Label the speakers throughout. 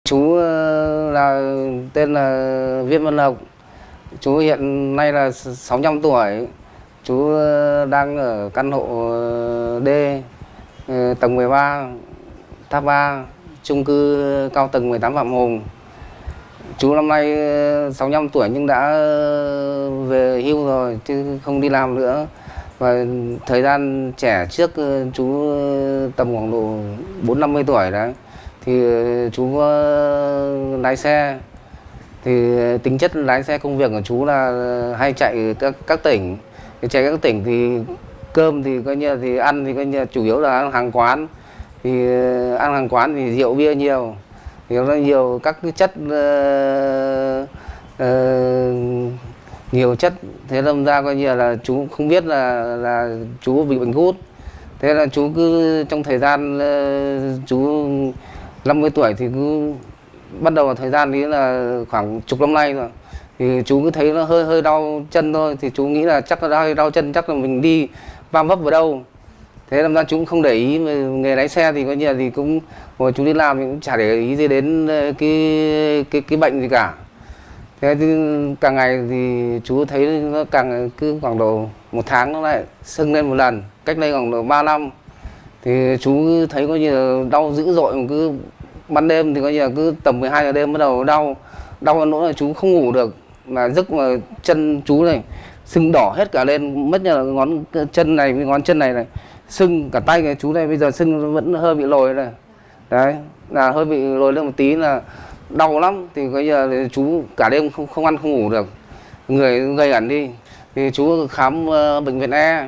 Speaker 1: Chú là tên là Viên Văn Lộc. Chú hiện nay là 65 tuổi. Chú đang ở căn hộ D, tầng 13, tháp 3, chung cư cao tầng 18 Phạm Hùng. Chú năm nay 65 tuổi nhưng đã về hưu rồi chứ không đi làm nữa. Và thời gian trẻ trước chú tầm khoảng độ 40-50 tuổi đấy thì chú có lái xe. Thì tính chất lái xe công việc của chú là hay chạy các tỉnh. Chạy các tỉnh thì cơm thì coi như thì ăn thì coi như chủ yếu là ăn hàng quán. Thì ăn hàng quán thì rượu bia nhiều. Thì nó nhiều các cái chất nhiều chất, thế đâm ra coi như là chú không biết là chú bị bệnh gút. Thế là chú cứ trong thời gian chú 50 tuổi thì cứ bắt đầu vào thời gian đấy là khoảng chục năm nay rồi. Thì chú cứ thấy nó hơi đau chân thôi, thì chú nghĩ là chắc là đau chân, chắc là mình đi va vấp vào đâu. Thế đâm ra chú cũng không để ý. Nghề lái xe thì coi như là thì cũng hồi chú đi làm thì cũng chả để ý gì đến cái bệnh gì cả. Thế thì càng ngày thì chú thấy nó càng cứ khoảng độ một tháng nó lại sưng lên một lần. Cách đây khoảng độ 3 năm thì chú thấy coi như là đau dữ dội, mà cứ ban đêm thì coi như là cứ tầm 12 giờ đêm bắt đầu đau đến nỗi là chú không ngủ được, mà giấc mà chân chú này sưng đỏ hết cả lên, mất như là ngón chân này với ngón chân này sưng cả tay. Cái chú này bây giờ sưng vẫn hơi bị lồi này, đấy là hơi bị lồi lên một tí là đau lắm. Thì coi như là chú cả đêm không ăn không ngủ được, người gây ẩn đi. Thì chú khám bệnh viện E,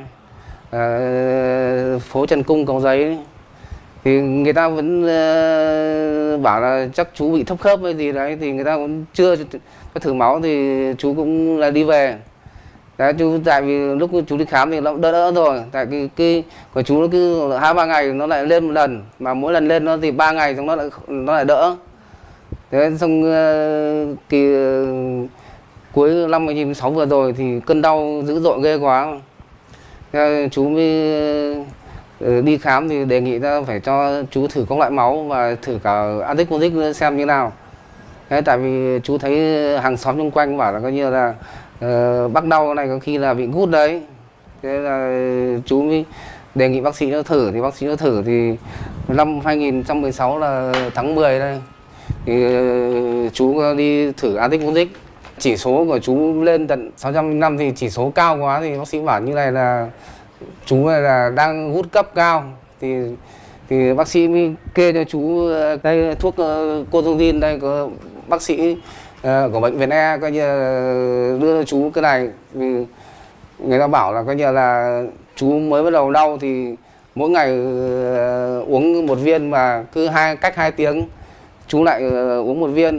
Speaker 1: phố Trần Cung, Cầu Giấy. Thì người ta vẫn bảo là chắc chú bị thấp khớp hay gì đấy, thì người ta cũng chưa cho thử máu, thì chú cũng là đi về. Đấy, chú tại vì lúc chú đi khám thì nó đỡ rồi, tại cái của chú nó cứ 2-3 ngày nó lại lên một lần, mà mỗi lần lên nó thì 3 ngày xong nó lại đỡ. Thế xong kỳ cuối năm 2016 vừa rồi thì cơn đau dữ dội ghê quá. Thế chú mới đi khám thì đề nghị ta phải cho chú thử các loại máu và thử cả Adic xem như nào. Thế tại vì chú thấy hàng xóm xung quanh bảo là coi như là bác đau này có khi là bị gút đấy. Thế là chú mới đề nghị bác sĩ cho thử, thì bác sĩ cho thử thì năm 2016 là tháng 10 đây thì chú đi thử Adic. Chỉ số của chú lên tận 605 thì chỉ số cao quá, thì bác sĩ bảo như này là chú này là đang gút cấp cao. Thì bác sĩ mới kê cho chú đây thuốc Cotrozin, đây có bác sĩ của bệnh viện E coi như đưa cho chú cái này. Vì người ta bảo là coi như là chú mới bắt đầu đau thì mỗi ngày uống một viên, mà cứ cách 2 tiếng chú lại uống một viên,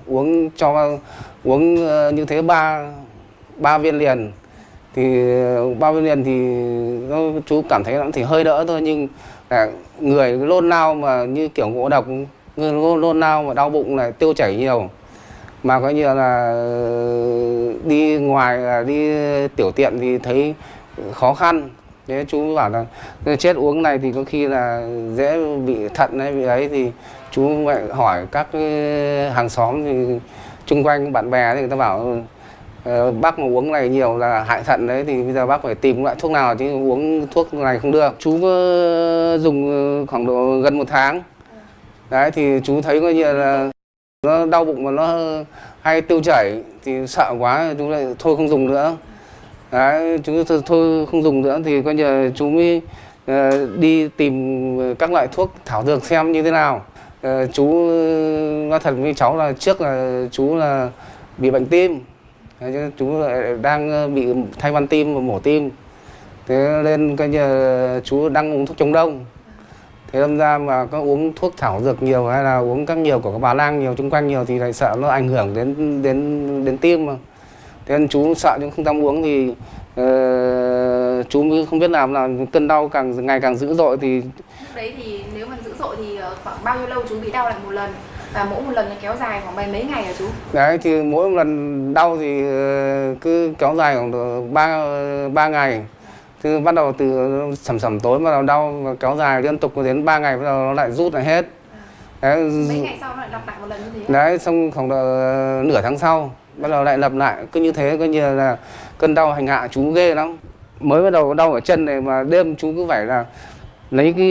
Speaker 1: uống như thế 3 viên liền. Thì 3 viên liền thì chú cảm thấy nó thì hơi đỡ thôi, nhưng người nôn nao mà như kiểu ngộ độc, người nôn nao mà đau bụng này, tiêu chảy nhiều, mà coi như là đi ngoài đi tiểu tiện thì thấy khó khăn. Thế chú bảo là chết uống này thì có khi là dễ bị thận hay bị ấy, thì chú lại hỏi các hàng xóm thì chung quanh bạn bè thì người ta bảo bác mà uống này nhiều là hại thận đấy, thì bây giờ bác phải tìm loại thuốc nào, chứ uống thuốc này không được. Chú có dùng khoảng độ gần 1 tháng đấy, thì chú thấy coi như là nó đau bụng mà nó hay tiêu chảy thì sợ quá, chú lại thôi không dùng nữa. Đấy, chú thôi không dùng nữa thì coi như chú mới đi tìm các loại thuốc thảo dược xem như thế nào. Chú nói thật với cháu là trước là chú là bị bệnh tim. Đấy, chú lại đang bị thay van tim và mổ tim. Thế nên coi như chú đang uống thuốc chống đông. Thế đâm ra mà có uống thuốc thảo dược nhiều hay là uống các nhiều của các bà lang nhiều chung quanh nhiều thì lại sợ nó ảnh hưởng đến tim mà. Thế nên chú sợ nhưng không dám uống, thì chú mới không biết làm nào, cơn đau ngày càng dữ dội. Thì
Speaker 2: lúc đấy thì nếu mà dữ dội thì khoảng bao nhiêu lâu chú bị đau lại một lần, và mỗi một lần nó kéo dài khoảng mấy ngày hả chú?
Speaker 1: Đấy, thì mỗi một lần đau thì cứ kéo dài khoảng 3 ngày. Thì bắt đầu từ sẩm tối bắt đầu đau và kéo dài liên tục đến 3 ngày, bắt đầu nó lại rút lại hết. Đấy,
Speaker 2: mấy ngày sau nó lại lặp lại một lần như thế.
Speaker 1: đấy, xong khoảng độ nửa tháng sau bắt đầu lại lặp lại cứ như thế, coi như là cơn đau hành hạ chú ghê lắm. Mới bắt đầu đau ở chân này mà đêm chú cứ phải là lấy cái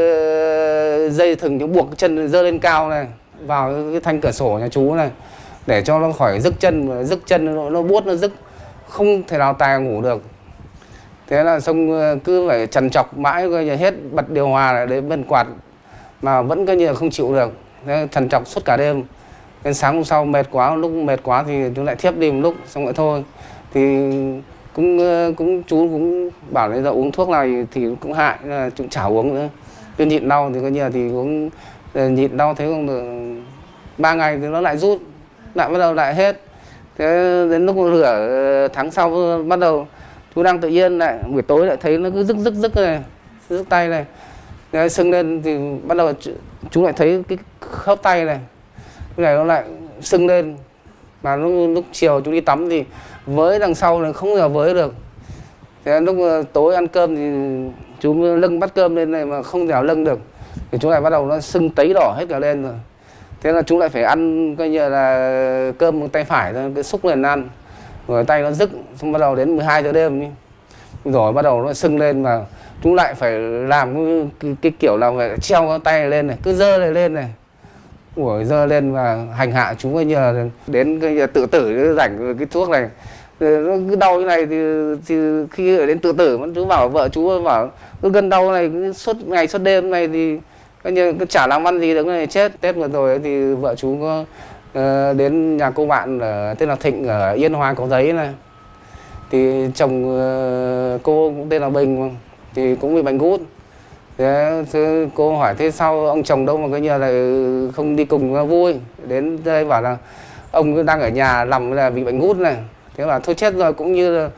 Speaker 1: dây thừng chú buộc cái chân giơ lên cao này vào cái thanh cửa sổ nhà chú này để cho nó khỏi rức chân, mà rức chân nó buốt, nó rức không thể nào tài ngủ được. Thế là xong cứ phải trằn trọc mãi, coi như hết bật điều hòa lại đến bên quạt mà vẫn coi như là không chịu được. Thế trằn trọc suốt cả đêm. Đến sáng hôm sau mệt quá, lúc mệt quá thì chú lại thiếp đi một lúc, xong rồi thôi. Thì cũng chú cũng bảo là uống thuốc này thì cũng hại, là chú chả uống nữa. Cứ nhịn đau thì coi như là thì uống, nhịn đau thế không được 3 ngày thì nó lại rút, lại bắt đầu lại hết. Thế đến lúc nửa tháng sau bắt đầu chú đang tự nhiên lại buổi tối lại thấy nó cứ rức này, rức tay này. Thế sưng lên thì bắt đầu chú lại thấy cái khớp tay này, cái này nó lại sưng lên. Mà lúc chiều chú đi tắm thì với đằng sau này không bao với được. Thế lúc tối ăn cơm thì chú lưng bắt cơm lên này mà không thể lưng được, thì chú lại bắt đầu nó sưng tấy đỏ hết cả lên rồi. Thế là chú lại phải ăn coi như là cơm bằng tay phải thôi, cái xúc lên ăn, rồi tay nó rức. Xong bắt đầu đến 12 giờ đêm đi, rồi bắt đầu nó sưng lên mà chú lại phải làm cái kiểu là phải treo cái tay này lên này, cứ giơ này lên này, ủa giơ lên và hành hạ chú coi như là đến cái tự tử rảnh cái thuốc này. Nó cứ đau như này thì khi ở đến tự tử chú bảo vợ chú bảo cứ cơn đau này cứ suốt ngày suốt đêm này thì coi như cứ chả làm ăn gì được, này chết. Tết vừa rồi thì vợ chú có đến nhà cô bạn ở tên là Thịnh ở Yên Hòa Cầu Giấy này, thì chồng cô cũng tên là Bình thì cũng bị bệnh gút. Thế cô hỏi thế sao ông chồng đâu mà coi như là không đi cùng vui, đến đây bảo là ông đang ở nhà nằm là bị bệnh gút này. Thế bảo thôi chết rồi, cũng như là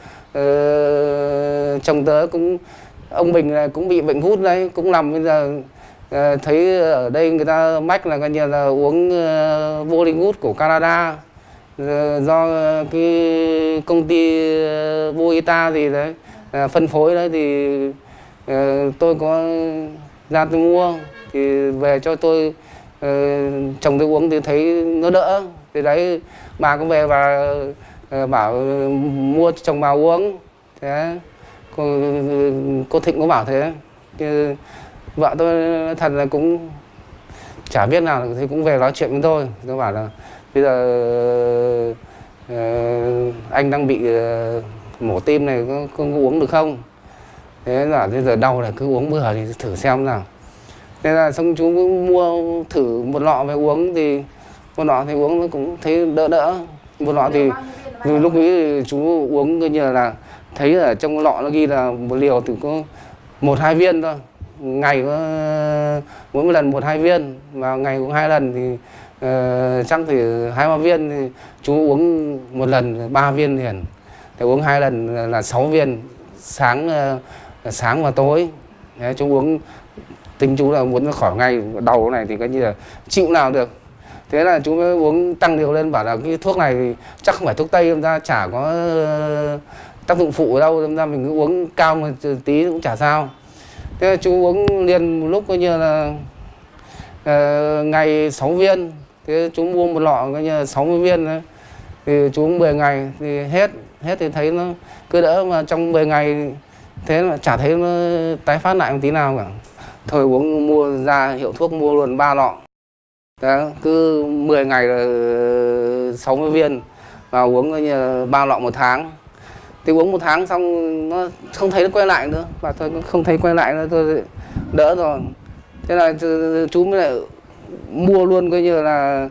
Speaker 1: chồng tớ cũng, ông Bình này cũng bị bệnh gút đấy, cũng nằm bây giờ. Thấy ở đây người ta mách là coi như là uống Volingút của Canada, do cái công ty Voita gì đấy phân phối đấy, thì tôi có ra tôi mua thì về cho tôi chồng tôi uống thì thấy nó đỡ. Thì đấy bà có về và bảo mua cho chồng bà uống. Thế cô Thịnh có bảo thế, chứ vợ tôi thật là cũng chả biết nào thì cũng về nói chuyện với tôi. Tôi bảo là bây giờ anh đang bị mổ tim này, có uống được không? Thế là bây giờ đau là cứ uống bừa thì thử xem nào. Thế là xong chú mua thử một lọ về uống, thì một lọ thì uống nó cũng thấy đỡ. Một lọ thì lúc ấy chú uống coi như là thấy ở trong lọ nó ghi là một liều thì có 1-2 viên thôi, ngày có mỗi một lần 1-2 viên, và ngày cũng 2 lần thì chắc thì 2-3 viên. Thì chú uống một lần 3 viên liền, thì uống 2 lần là 6 viên, sáng và tối. Đấy, chú uống tính chú là muốn khỏi ngay đầu này thì coi như là chịu nào được. Thế là chú mới uống tăng liều lên, bảo là cái thuốc này thì chắc không phải thuốc tây, em ra chả có tác dụng phụ ở đâu, em ra mình cứ uống cao một tí cũng chả sao. Thế là chú uống liền một lúc coi như là ngày 6 viên. Thế chú mua một lọ coi như là 60 viên đấy. Thì chú uống 10 ngày thì hết thì thấy nó cứ đỡ, mà trong 10 ngày thế là chả thấy nó tái phát lại một tí nào cả. Thôi uống, mua ra hiệu thuốc mua luôn 3 lọ. Đó, cứ 10 ngày là 60 viên và uống coi như là 3 lọ một tháng. Thì uống một tháng xong nó không thấy nó quay lại nữa, và thôi không thấy quay lại nữa, tôi đỡ rồi. Thế là chú mới lại mua luôn coi như là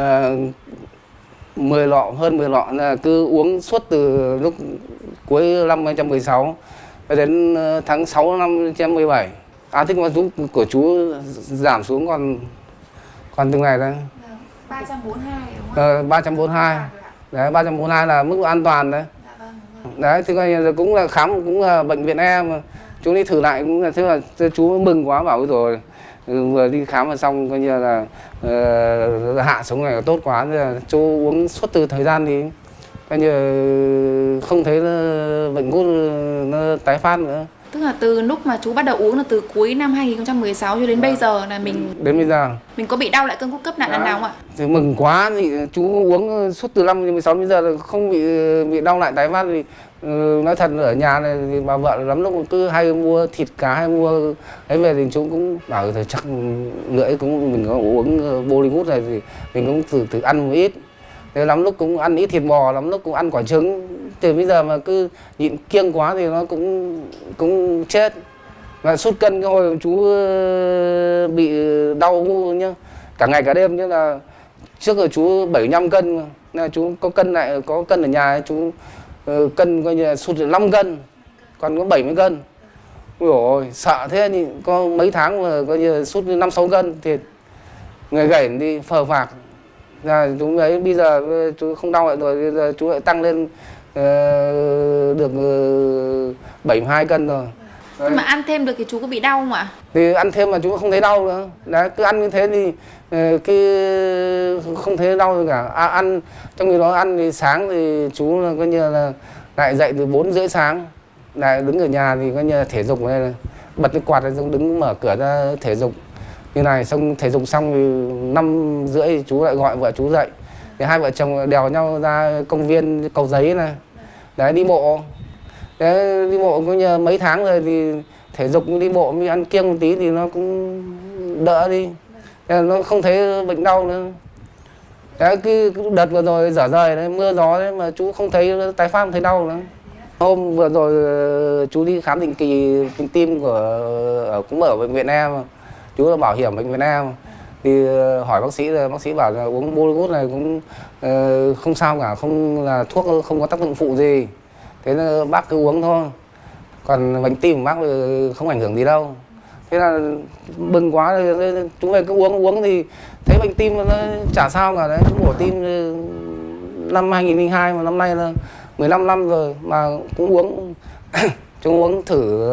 Speaker 1: 10 lọ, hơn 10 lọ, là cứ uống suốt từ lúc cuối năm 2016 đến tháng 6 năm 2017. Tích ma túy của chú giảm xuống còn từng này đây
Speaker 2: 342 đúng không?
Speaker 1: 342. Đấy, 342 là mức độ an toàn đấy. Đấy, thì coi như là cũng là khám cũng là bệnh viện E mà chú đi thử lại cũng là thế, là chú mừng quá, bảo rồi vừa đi khám mà xong coi như là hạ xuống này tốt quá. Nên là chú uống suốt từ thời gian thì coi như không thấy bệnh gút nó tái phát nữa.
Speaker 2: Tức Tức là từ lúc mà chú bắt đầu uống là từ cuối năm 2016 cho đến bây giờ là
Speaker 1: đến bây giờ
Speaker 2: mình có bị đau lại cơn cấp nạn lần nào không ạ?
Speaker 1: thì mừng quá, thì chú uống suốt từ năm 16 đến giờ là không bị đau lại tái phát. Thì nói thật ở nhà này thì bà vợ lắm lúc cứ hay mua thịt cá hay mua ấy về thì chú cũng bảo thì chắc lưỡi cũng mình có uống Bollywood này thì mình cũng thử ăn một ít. Thế lắm lúc cũng ăn ít thịt bò, lắm lúc cũng ăn quả trứng. Từ bây giờ mà cứ nhịn kiêng quá thì nó cũng chết. Và sút cân cái hồi chú bị đau nhá, cả ngày cả đêm, như là trước giờ chú 75 cân mà. Nên là chú có cân ở nhà chú cân coi như là sút được 5 cân, còn có 70 cân. Ôi dồi ôi, sợ thế, thì có mấy tháng mà coi như là sút 5-6 cân thì người gầy đi phờ phạc. Chú ấy bây giờ chú không đau lại rồi, bây giờ chú lại tăng lên được 72 cân rồi.
Speaker 2: Nhưng mà ăn thêm được thì chú có bị đau không ạ?
Speaker 1: Thì ăn thêm mà chú không thấy đau nữa. Đấy, cứ ăn như thế thì không thấy đau gì cả. Ăn trong khi đó ăn thì sáng thì chú là coi như là lại dậy từ 4:30 sáng, lại đứng ở nhà thì coi như là thể dục này, bật cái quạt ra đứng mở cửa ra thể dục như này. Xong thể dục xong thì 5:30 chú lại gọi vợ chú dậy, thì hai vợ chồng đèo nhau ra công viên Cầu Giấy này, đấy, đi bộ. Đấy, đi bộ có như mấy tháng rồi thì thể dục đi bộ mới ăn kiêng một tí thì nó cũng đỡ đi, nó không thấy bệnh đau nữa. Đấy, cái đợt vừa rồi dở dời đấy, mưa gió đấy mà chú không thấy tái phát, không thấy đau nữa. Hôm vừa rồi chú đi khám định kỳ tim cũng ở bệnh viện Em, chú là bảo hiểm bệnh viện Em, thì hỏi bác sĩ bảo là uống Bollywood này cũng không sao cả, không là thuốc không có tác dụng phụ gì, thế là bác cứ uống thôi, còn bệnh tim của bác không ảnh hưởng gì đâu. Thế là bừng quá, chúng về cứ uống thì thấy bệnh tim nó chả sao cả đấy. Chúng mổ tim năm 2002 mà năm nay là 15 năm rồi mà cũng uống chúng uống thử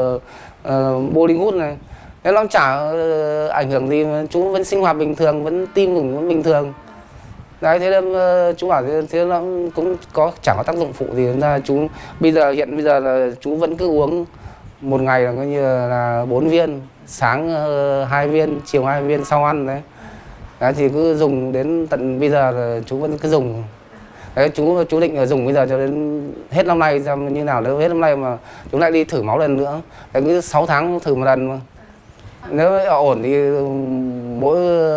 Speaker 1: Bollywood này, thế nó chả ảnh hưởng gì, mà chú vẫn sinh hoạt bình thường, vẫn tim cũng vẫn bình thường. Đấy, thế nên chú bảo thế nó cũng chẳng có tác dụng phụ gì. Ra chú hiện bây giờ là chú vẫn cứ uống một ngày là coi như là 4 viên, sáng 2 viên, chiều 2 viên sau ăn đấy. Đấy thì cứ dùng đến tận bây giờ là chú vẫn cứ dùng. Đấy, chú định là dùng bây giờ cho đến hết năm nay xem như nào, nếu hết năm nay mà chú lại đi thử máu lần nữa. Đấy, cứ 6 tháng thử một lần mà. Nếu ổn thì mỗi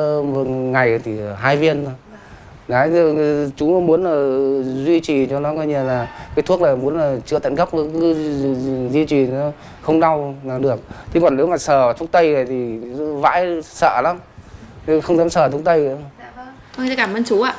Speaker 1: ngày thì 2 viên thôi. Đấy, chú muốn là duy trì cho nó coi như là cái thuốc này, muốn là chữa tận gốc, cứ duy trì nó không đau là được. Chứ còn nếu mà sờ thuốc tây này thì vãi, sợ lắm, không dám sờ thuốc tây nữa.
Speaker 2: Vâng, cảm ơn chú ạ.